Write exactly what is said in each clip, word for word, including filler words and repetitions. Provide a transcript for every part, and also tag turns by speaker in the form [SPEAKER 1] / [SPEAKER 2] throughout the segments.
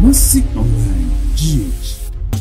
[SPEAKER 1] Kumasi Online G H.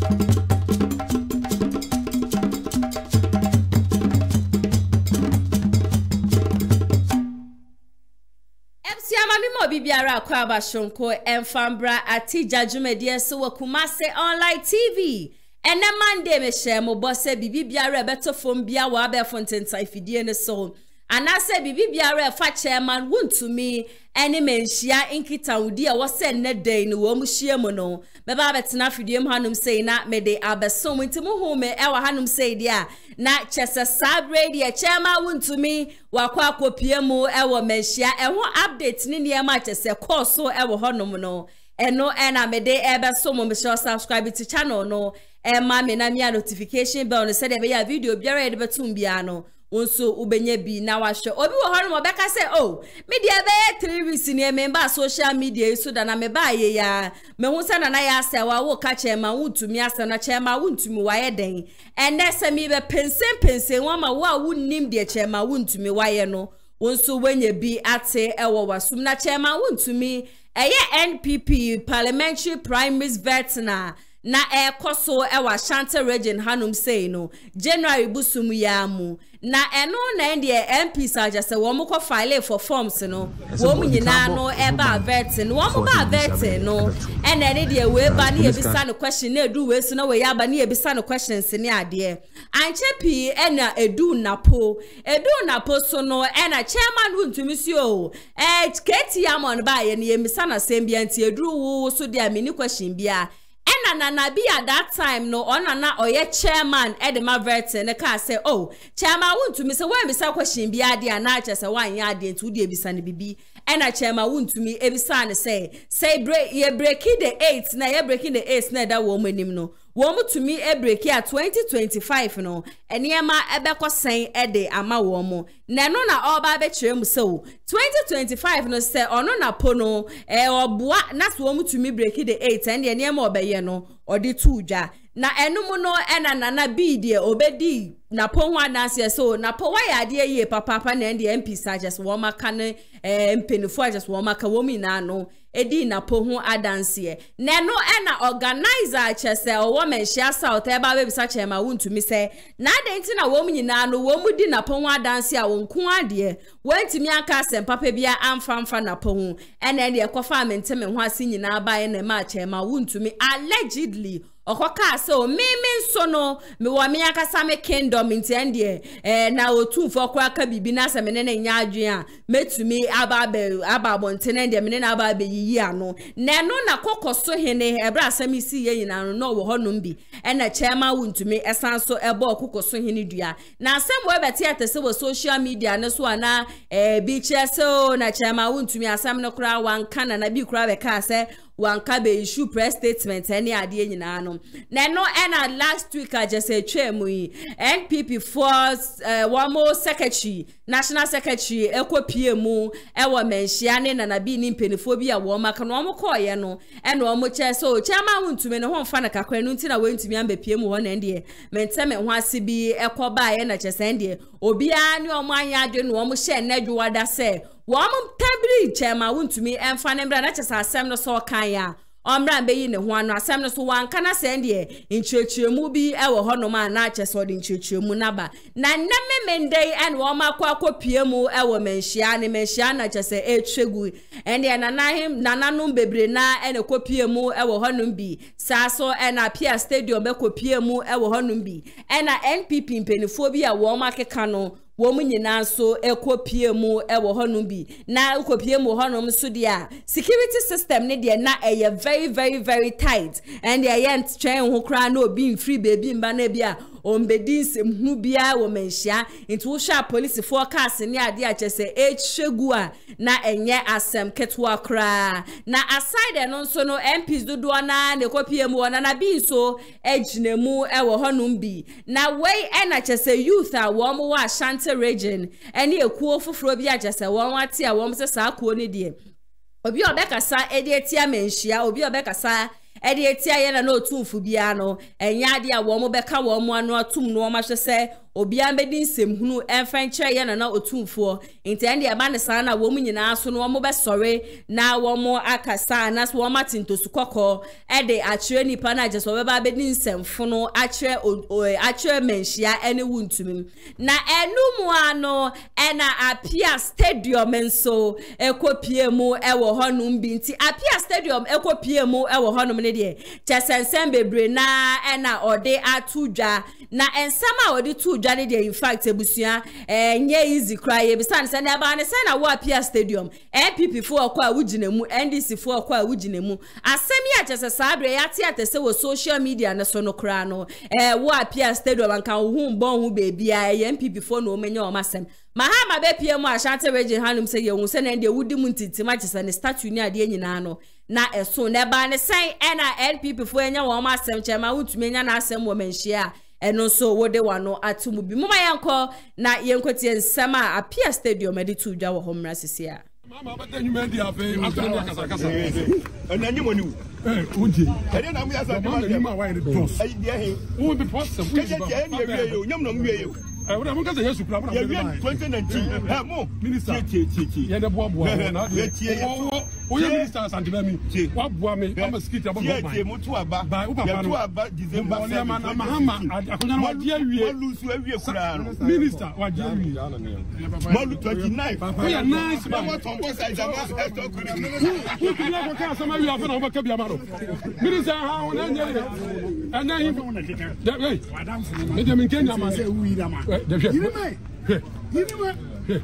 [SPEAKER 2] Mimo bibiara kwa bashonko enfambra ati jajumedie so wa Kumasi Online T V. Ene mande me share mo bosse bibiara beto fom bia wa be fonten ifidie ne so. Anase bibiara fa chairman Wontumi ene Manhyia inkita wudi a wose ne day ni wo mu hie mu no. Me ba betena fidie mu hanum sei na me de abeso ntimo hu me e wa hanum sei dia na chese sabre dia chairman Wontumi wakwa akopie mu e wo Manhyia e ho update ni ne ma chese course so e wo honum no. Eno ena me de ebe so mo me sure subscribe to channel no. E ma me na me notification bell no se de be ya video biara de betum bia no. Onso ubenye bi na wahwe obi wo hono mobeka say oh media be three weeks ni member social media so da na me ba ye ya me hu se na na ya se wa wo ka che ma Wontumi ase na che ma Wontumi wa ye den ene se mi be pensen pensen wa ma wa wunnim de che ma Wontumi wa ye no onso wenye bi ate ewo wasum na che ma Wontumi eye N P P parliamentary primaries veteran na e koso e wa Shante region hanum say no January busum ya mu na eno na ndie M P saja se wo mo ko file for forms no wo mu nyina no e ba vet no wo mo ba vet no e na ne de we ba ne ebisa no question na edu we so na we ya ba ne ebisa no questions ne ade anche pi e na edu napo edu napo so no e na chairman Wontumi si o e keti amon ba ye ne emisa na sembia nti edu wo so de amini question bia ena na na bi at that time no ona na oye chairman edema verte ne ka say oh chairman Wontumi say when bisa question bi ade na ache say wan ya ade nti udi ebisa ne bibi ena chairman Wontumi ebisa ne say say break ye breaking the eight na ye breaking the eight na da wo manim no wo mutumi e break ya twenty twenty-five no enema ebeko sen ede ama wo mo na no na oba be kire mu so twenty twenty-five no say ono na pono e oboa na so wo mutumi break the eight and enema obeye no odi tuja na enum no ena na na bi de obedi na ponho adanse so na po wa ya de ye papa papa na de M P suggest wo maka ne eh mpenifo just wo maka wo mi na no edi na ponho adanse na no ena organizer chese wo Manhyia South e ba be bisa chema Wontumi se na de nti na wo mi na no wo mu di na ponho adanse a wo nko ade Wontumi aka asem papa bia amfamfa na ponho ena de ekofa menteme ho ase nyina ba na ma chema Wontumi allegedly okoka so me me so no me wo me akasa me kingdom nti ende eh na otumfo kwa aka bibi na se me ne nya adwen a metumi aba be aba bonte na ende me ne aba be yiyi ano na no na kokoso hene ebra asam isi ye nyina no no wo honom bi ena chairman Wontumi esan so ebo kokoso hene dua na asem wo beti atese wo social media ne so ana eh bi cheso na chairman Wontumi asam no kra wan kana na bi kra be ka se wanka be issue press statement any ade nyina no na no ena last week I just say twemu yi N P P force uh, one more secretary national secretary ekopie mu e wo Manhyia ne na na bi ni mpenifo bi a wo maka no mo koye no e no mo che so chairman Wontumi ne ho mfa na kakra no nti na Wontumi ambepie mu ho na ndie menteme ho ase bi ekoba ye na chese ndie obi a ne o mo anya ade no o mo hye na dwuwada se wo mo tabri chairman Wontumi emfa ne mbra na chese asem no so kan ya omra be yi ne ho ano asem no so wanka na se ndie nchechiremu bi e wo hono ma na chese odi nchechiremu naba na neme mendei en wo makwa akopie mu e wo Manhyia ne Manhyia na chese e twegu ende na na him nananum bebre na ene kopie mu e wo hono bi sa so e na Appiah stadium be kopie mu e wo hono bi e na N P P mpenifo bi a wo makeka no wo mu nyina so ekopie mu e wo honum bi na ekopie mu honum so dia security system ne dia na eye very very very tight and dia yent twen ho kra na obi free baby mba na bia ombedins hu bia wo Manhyia into wo sha police forecast ne ade a chese echegu a na enye asem ketwa kra na aside no so no M Ps dodo na ne kopie mu ona na bi so eginemu e wo honum bi na wey e na chese youth a wo mo wa Shante region ene ekuo foforo bi a chese wo wate a wo mo se sa akuo ne die obi obekasa edi etia Manhyia obi obekasa edi etia ye na no tumfu bia no enya ade a wo mo beka wo mo ano atum no ma hwe se obia mbedi nsem hunu emfa nkyere ye na na otumfo enti ende aba ne saa na wo mu nyina so no wo be sore na wo mo akasa na so wo matintosu kokko e de akire nipa na jeso be ba bedi nsemfo no akire akire Manhyia ene Wontumi na enu mu ano e na Appiah stadium enso ekopie mu e wo honum bi nti Appiah stadium ekopie mu e wo honum ne de chesensem bebre na e na ode atudwa na ensama ode tudwa ne de in fact ebusua eh nye easy cry e bisan se na ba ne se na wo Appiah stadium N P P fo akwa wuginemu N D C fo akwa wuginemu asem ya chesesa abre ya tia tese wo social media na so no kra no eh wo Appiah stadium anka hu bon hu baby a N P P fo no menye o masem mahama be pie mu Ashanti region hanum se ye hu se na de wudi mu ntintima chese ne statue ni ade nyina no na eso ne ba ne sen e na N P P fo enya wo masem chema Wontumi enya na asem wo Manhyia eno so wode wano atumu bi mama yanko na yenkotie nsema Appiah stadium edi tudwa wo homra sisia
[SPEAKER 3] mama bata nyuma ndi afi asana kasa kasa
[SPEAKER 4] ena nyimo ni
[SPEAKER 3] eh unje
[SPEAKER 4] ene na mu ya sa
[SPEAKER 3] mama nyuma wa ide boss
[SPEAKER 4] ai dia he
[SPEAKER 3] wo be boss
[SPEAKER 4] ke je je ni ewie yo nyam na mu ewie yo
[SPEAKER 3] eh wo mun kasa yesu kura
[SPEAKER 4] ya twenty nineteen ha mo
[SPEAKER 3] minister
[SPEAKER 4] tie tie tie
[SPEAKER 3] ya de boa boa na
[SPEAKER 4] ya tie
[SPEAKER 3] o ya minister santinami wa boa me am security abo
[SPEAKER 4] boa tie mo tu aba
[SPEAKER 3] ba u papa
[SPEAKER 4] tu aba December
[SPEAKER 3] seven na mahama akonya na wa dia wie
[SPEAKER 4] malu su ewie kura no
[SPEAKER 3] minister wa dia wie
[SPEAKER 4] malu twenty-nine
[SPEAKER 3] o ya nice ba
[SPEAKER 4] wa tombo sai jama eto kura no
[SPEAKER 3] ku ku na ko ka sama wi afa na wo ka bia ma do minister ha wona nya anya hi hey me je min kenya ma se wi da ma de hwe yini ma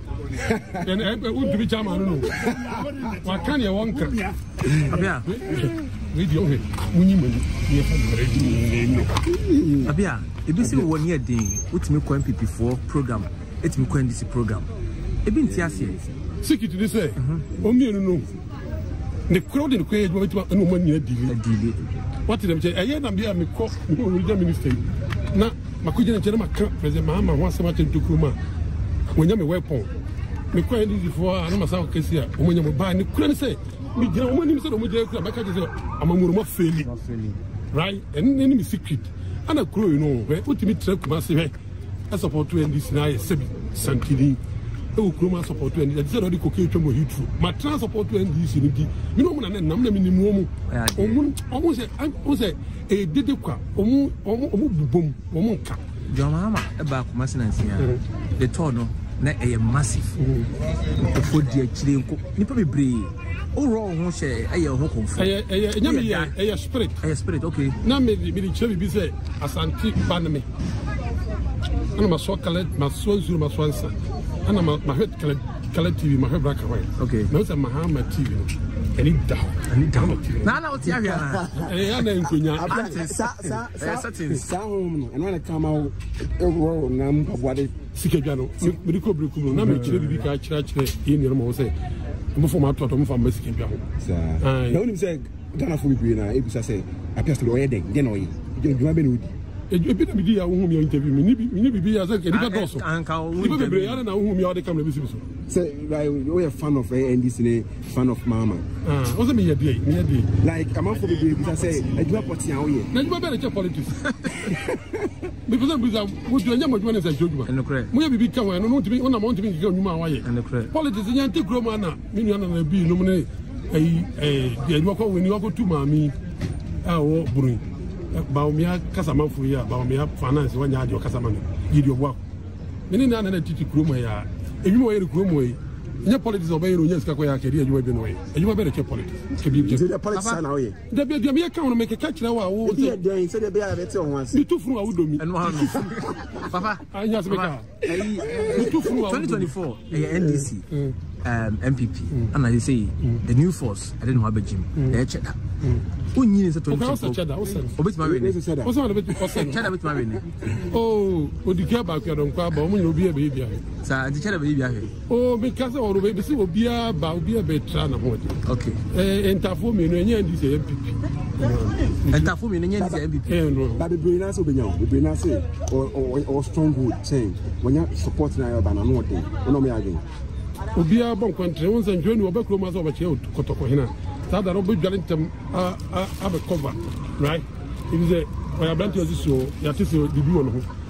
[SPEAKER 3] en e Wontumi chama no wa kan ye wonka
[SPEAKER 5] Appiah
[SPEAKER 3] video he munyi mani ye fa ready ni no
[SPEAKER 5] Appiah ebi si wo ne den Wontumi ko N P P for program etimi ko N D C program ebi nti ase
[SPEAKER 3] secret ni say o mi enu no ne crowd ni ko ye juma tima enu mani adili
[SPEAKER 5] adili
[SPEAKER 3] what them say eye na bia me ko region minister na makujina nche na maka president mahama ho asema tentukruma wonya me weapon me ko ndi for ana masa kesi a omonya mo ba ni kura ni say me gina omoni mi say omoja kura baka je say amamuru mo feli right and any secret ana kuro you know we Wontumi tra Kumasi we I support N D C na sebi santini e wo kuro ma support N D C say do ko ke twemo hitru ma transport N D C ni bi me no mo na nam na me ni mu omu omu say o say e dede kwa omu omu omu bubom omu nka
[SPEAKER 5] Jomama eba Kumasi na nsia the tour no na e massive o di akire nko nipa bebre o ro ho hye aye ho konfo
[SPEAKER 3] eh eh nyame ye eh spirit
[SPEAKER 5] eh spirit okay
[SPEAKER 3] na me me di chebe bi say Asante banme ana maso kala maso zuru maso ansa ana ma hwet kala kala T V ma hwet braka white
[SPEAKER 5] okay
[SPEAKER 3] na say Mahama T V any da
[SPEAKER 5] any da na na o ti ahia na
[SPEAKER 3] eh ana nkonya
[SPEAKER 4] sa sa sa
[SPEAKER 5] sa
[SPEAKER 4] home no and when I come out ro na mbwade
[SPEAKER 3] sikadwa no me di ko breku no na me kire bibi ka kire kire e ni mo say mo fo ma to to mo fa ma sikadwa ho
[SPEAKER 4] sa na woni say Ghana fo bibi na e bisa say Appiah still oye den den oye juma be no di
[SPEAKER 3] ebi na bidi ya wo mi interview mi ni bibi ya say e di ka doso
[SPEAKER 5] anka wo
[SPEAKER 3] ni bibi ya na wo mi ya de camera bi sibiso
[SPEAKER 4] say like we are fan of N D C fan of Mama
[SPEAKER 3] ah o say me ya dey me ya dey
[SPEAKER 4] like am for bibi bisa say aduma poti an oye
[SPEAKER 3] na juma be na politics because we are we do nyama juma na say juma mo ya bibi ka wa no no timi ona mo timi ka nyuma wa ye politics nya nte kro ma na mi nua na na bi no mo ne eh eh de nyuma ko we ni wa ko tu ma mi ah wo burun baumia kasamanfu ya baumia finance wanya adi okasamane yidi obwa mini na na titi kromo ya enyuma wa yeri kromo yi nya politics obey ro nya sika ko ya kedi enyuma bi no yi enyuma be de politics ke bi bi
[SPEAKER 4] the politics na oye
[SPEAKER 3] da bi bi me ka wono me ke ka kire wa wo
[SPEAKER 4] se dey say dey be ya beti on once
[SPEAKER 3] ni tufuru wa udomi
[SPEAKER 5] eno ha no papa
[SPEAKER 3] anya se me ka ni tufuru wa
[SPEAKER 5] twenty twenty-four eh N D C um M P P and I say the new force I didn't have a gym they check Unyi ni se twenty twenty-four. Obet ma we ni.
[SPEAKER 3] O se ma obet o se.
[SPEAKER 5] Chada bet ma we ni.
[SPEAKER 3] Oh, odika ba kwa don kwa ba o mu obi e be bia.
[SPEAKER 5] Sa di chada be bia he.
[SPEAKER 3] Oh, me ka se o ro be se obi a ba obi e be tra na ho.
[SPEAKER 5] Okay.
[SPEAKER 3] Eh entafo me no enye ndi se M P P.
[SPEAKER 5] Entafo me no enye ndi se M P P.
[SPEAKER 3] Eh no.
[SPEAKER 4] Ba be be na se obenya o be na se o o stronghold change. Wonya support na yo ba na no dey. Ono me again.
[SPEAKER 3] Obi a bon kwantre won se njoni obekro ma se obeche kotoko hina. Sada no be dwalentem a a a be cover right if say we are brand you so ya tisi bibi won ho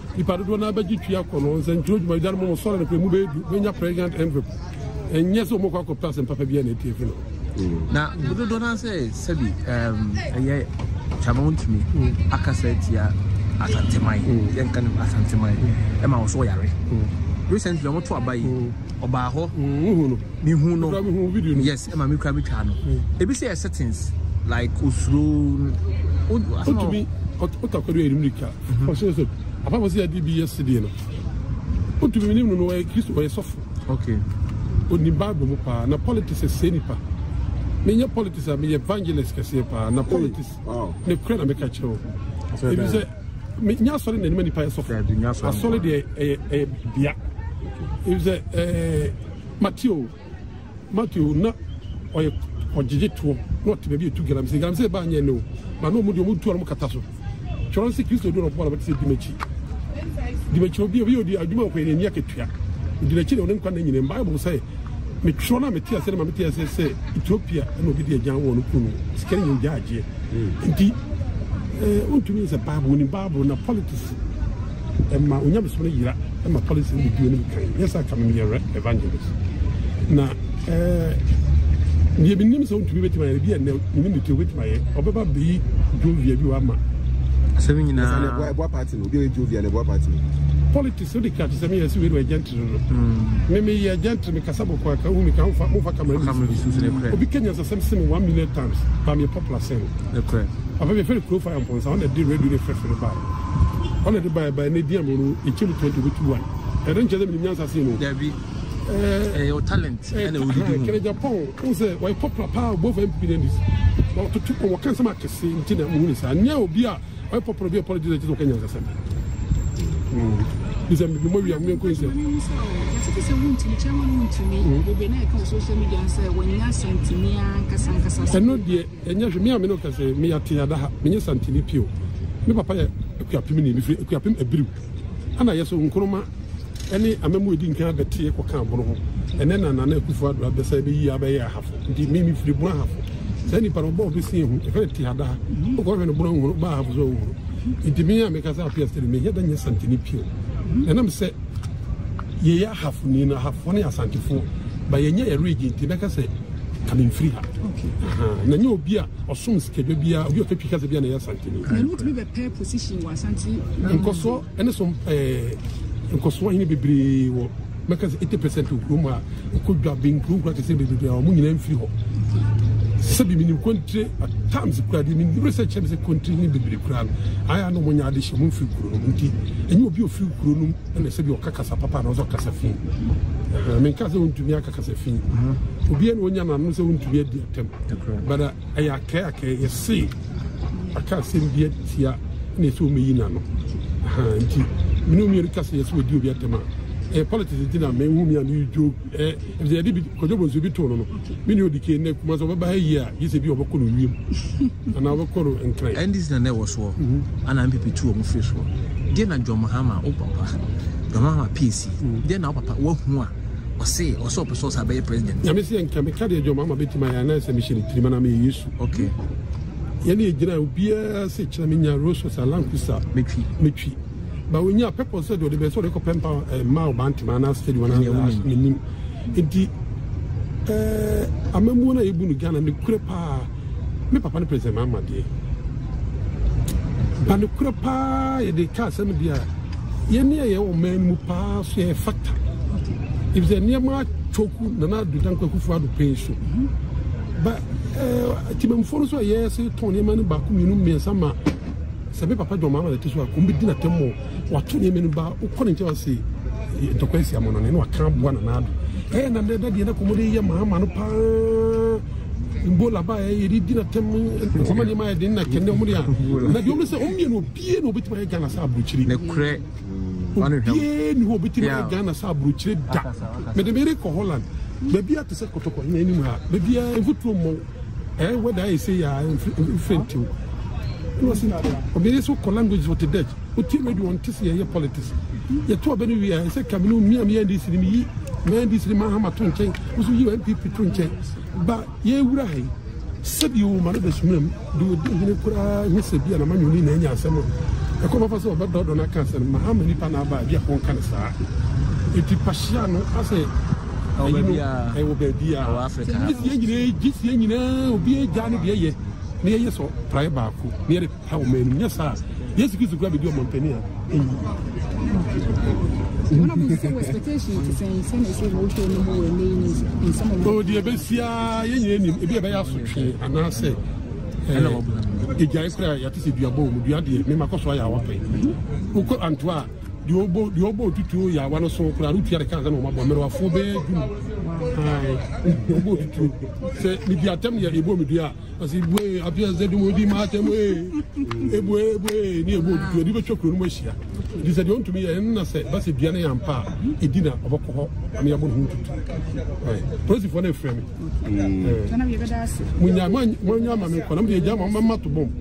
[SPEAKER 3] nipa do na ba gitwa kono nse ntro djuma dan mo so na mu be du nya pregnant envelope enye so mo kwa ko pass papa bia na tie fi no
[SPEAKER 5] na do do na say sabi um eye chama Wontumi akasetia asantemai yen kan asantemai e ma so yare recently omo to abayi oba ho
[SPEAKER 3] hu no
[SPEAKER 5] mi hu no
[SPEAKER 3] video no
[SPEAKER 5] yes e ma mi kra mi twa no e bi say settings like usro
[SPEAKER 3] Wontumi otakoro erimrika for so so apa was here D B yesterday no Wontumi ni no no Kristo we sofo
[SPEAKER 5] okay
[SPEAKER 3] oni bible mo pa na politics se nipa me nya politics a me evangelist kase pa na politics ne kura na me ka kire o e bi say me nya sori na ni nipa sofo a solid e e bia e bi say eh Matthew Matthew na oye ojije to not be be two grams grams say ba nya no ba no mu de mu to mo kata so choro se Kristo do no po na be say dimechi dimechi obi obi odi aduma ko ni nya ketua dimechi ne onen kwa na nyine bible say me choro na me tia say na me tia say say Ethiopia na obi de agyan wo no kunu sikari nya gyaage nti eh Wontumi is a bible ni bible na politics emma onya beso na yira emma politics ni bi ni kan yes I come here evangelist na eh ni bi nim so Wontumi betima ya bi na ni ni to betima ya obeba bi jovia bi wa ma
[SPEAKER 5] seven nyina
[SPEAKER 4] na boy party no bi jovia na boy party
[SPEAKER 3] politics so de catch some yes we were agent no me me agent me kasabo kwa ka hu me ka fa mo fa kamera obi Kenya so some sim one million times by me popular saying
[SPEAKER 5] the correct
[SPEAKER 3] aba be very profile on point on the radio fresh for the bar on the by by na dia mo no e chiri twenty to one e ren cheze me nyansa say no
[SPEAKER 5] there be eh your talent and we do
[SPEAKER 3] Kenya Japan who say why popular power both M P and this but to to ko kan sama kese ntina mu ni sa nya obi a why popular be politics to Kenya say This is the movie I'm going to say.
[SPEAKER 6] It's a Wontumi, Chairman Wontumi. We be na social media and say when you are santimia, kasan kasan.
[SPEAKER 3] And no dear, and yes, me, I mean, because me at Tiada, me santini pio. Me papa, if you are pimini, if you are pim a brew. And I yes, Unkroma, any a memory didn't care the tea or camp, and then an unequal for the Sabi Yabaya half. The Mimi free one half. Any parable be seen, if I Tiada, or go and brown bar of zone. It me, because I appears to me, yet than your santini pio. And I'm say, ye half nina half one year santifo, by a year region, Tibeka say, coming free. Okay. Na new beer or some schedule beer, you have because of Biana Santini.
[SPEAKER 6] I want to be a pair position was Santi.
[SPEAKER 3] And Coso, and some eh, Coswani be because eighty percent of Roma could have been proved what is in the Armenian free. Sabi minim country at times crowd in the research and the country in the crowd. I know when you addition moon free crunum, and you'll be a few crunum and the Sabi or Cacasa Papa or Casafin. I mean, Casa to be a Casafin. To be an one young man, so to be a dear temp. But I care, I see. I can't see the here, and it's me in ano. No mere Cassius would do be at the man. A politician dinner may whom you joke, eh, if they did Codobos will be told. Many of the king was over by a year, he's a bit of a colo, and our colo and cry.
[SPEAKER 5] And this is the network war, and I'm P two of fish war. Then I John Mahama, oh papa, John Mahama P C. Then our papa, what more, or say, or so, so, so, by president. I
[SPEAKER 3] miss and can be carried your mamma bit my answer mission, Trimanami issue.
[SPEAKER 5] Okay.
[SPEAKER 3] Any general beer, such a minia rose was a languisa, Mitri. But when your people said, the best of the Pempa, a mile bantam, I said, when I asked me, indeed, I'm a moon able to gun and the crepa, me papa, President Mamma, dear. But the crepa, the cast, and dear, any old man who pass a factor. If the near my choku, Nana do Danko for the pension. But Timon follows a yes, Tony Man back, you know me, some. Sabe papa do mama that is what could be dinner temo what two men about according to us to question among and what can't one another. And then the other commodity, Mamma, in Bola by a dinner temo, somebody might dinner can no money. But you must only know being no bit my gun as a butchery. The crack one who bit my gun as a butchery. But the miracle Holland, maybe at the second anymore, maybe I would more. Eh, what I say, I'm friend to. Obedience to language what the Dutch. What you do want to see your politics. You told me, I said, come in, me and this in me, man, this Mahama Tunche, who's you and people Tunche. But ye would I said you, Mother's Mim, do you put a Miss Biana Manuin and Yasamo. e ko ba so ba do do na kan se mahama ni pa na ba bia ko kan sa e ti pashia no ase
[SPEAKER 5] o be bia
[SPEAKER 3] e wo be bia
[SPEAKER 5] o Africa
[SPEAKER 3] ye nyine gisi ye nyine obi e ja ne be ye ne ye so prae ba ko ne ye pa o menu nya sa yes kisu kwa be di o montania
[SPEAKER 6] one of the expectations to say say say no show no more in some of
[SPEAKER 3] o di be sia ye nyine ni e bi e be ya so twe ana se e ja ikra ya ti se duabo mu duade me makoso ya wa pe uko antwa di obo di obo tutu ya wa no so kura rutu ya de kan no ma bo mere wa fo be du ai obo tutu se mi di atem ya ebo mi dia asi bue Appiah zedu mo di ma atem e ebo ebo ni ebo tutu di be chokro no mo hia di se di Wontumi ya na se ba se bia na ya mpa e di na obokọ ho am ya bo no tutu ai prosi fo na frame
[SPEAKER 6] mm na bi be da se
[SPEAKER 3] munya munya ma me ko na me ja ma ma to bom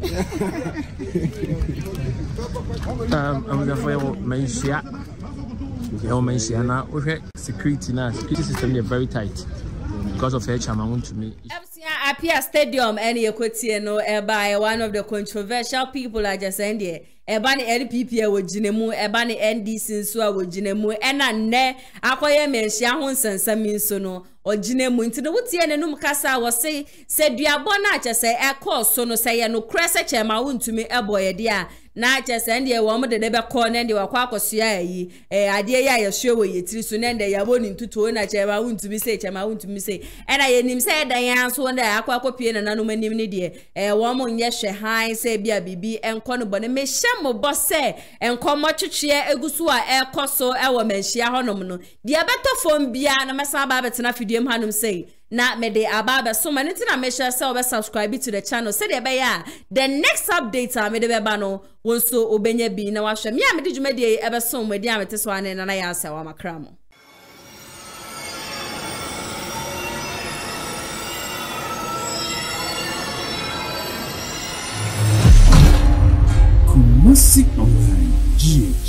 [SPEAKER 5] um I'm the for Manhyia your Manhyia na we security na security system is very tight because of H M Wontumi
[SPEAKER 2] Appiah Stadium any equity no by one of the controversial people are just saying there eba ne L P P a wojinemu eba ne N D C nso a wojinemu ena nne akoye Manhyia ho nsansami nso no ojinemu nti no wotie nenum kasa wo se se duabo na achese e course so no se ye no krese chema Wontumi eboye de a na achese nde wo mo de de be call na nde wakwa akosua yi eh ade ya ye hwe wo yetiri so na nde yabo ni ntuto na chema Wontumi se chema Wontumi se ena ye nim se dan ya so nde akwa akopie na nanom anim ni de eh wo mo nye hwe han se bia bibi enko no bone me hye mo bose enko mo twetwe egusu a ekoso e wo Manhyia honom no de abeto fom bia na mesa ba betena fidiem hanum say na me de ababa so many thing na make sure say obe subscribe to the channel say de be ya the next update a me de be ba no wonso obenya bi na wahwe me a me de dwumadi e be so me de amete so ane na na ya asa wa makra mo
[SPEAKER 1] Kumasi online G H.